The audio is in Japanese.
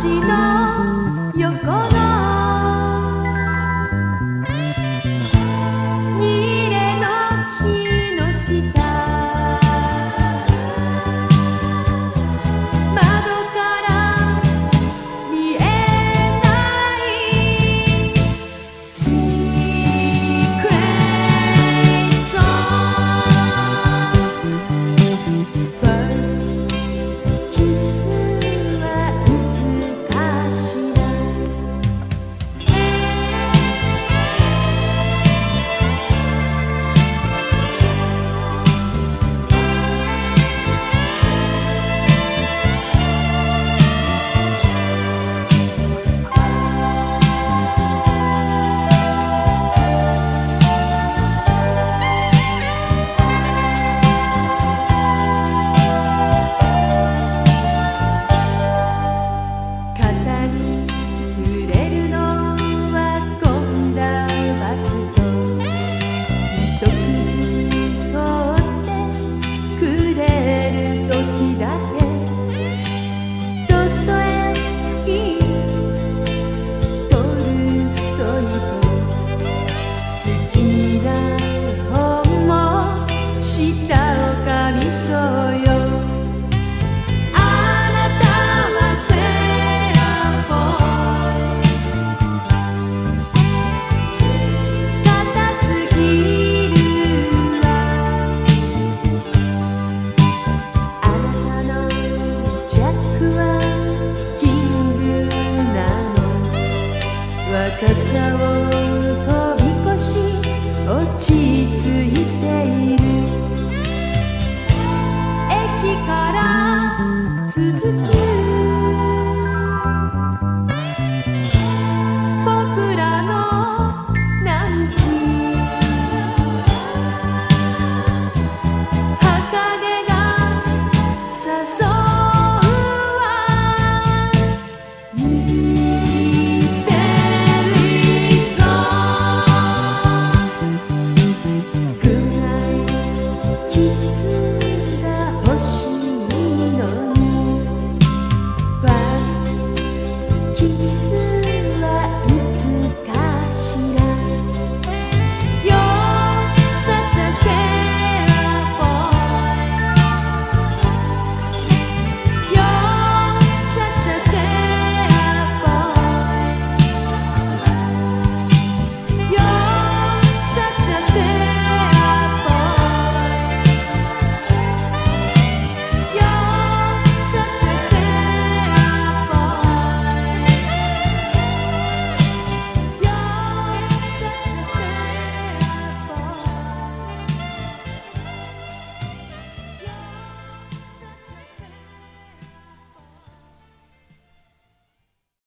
橋の横の二レの木の下窓から見えないシークレットファーストキスはいつかしら肩に触れるのは混んだバスと糸くず取ってくれる時だけドストエフスキートルストイと好きな本も舌を噛みそうよあなたはスペアボーイ硬すぎるわあなたのジャックはキングなの若さを飛び越し落ち着いている駅から続く僕らの南紀旗揚が誘うわミステリーゾーンくらいキスが欲しいのにファーストキス